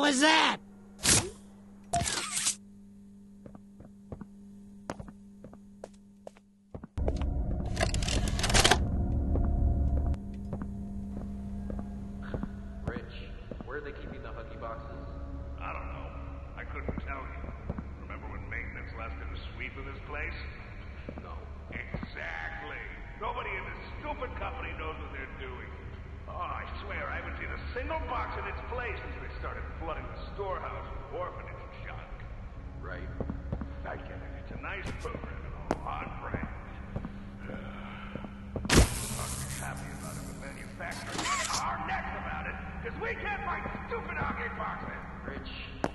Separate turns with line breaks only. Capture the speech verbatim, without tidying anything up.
was that?
Rich, where are they keeping the Huggy boxes?
I don't know. I couldn't tell you. Remember when maintenance last did a sweep of this place?
No.
Exactly. Nobody in this stupid company knows what they're doing. Oh, I swear I haven't seen a single box in its place since they started flooding the storehouse with orphanage junk.
Right.
I get it. It's a nice program and all on brand. Not happy about it, the manufacturer. Our necks about it, because we can't find stupid Huggy boxes.
Rich,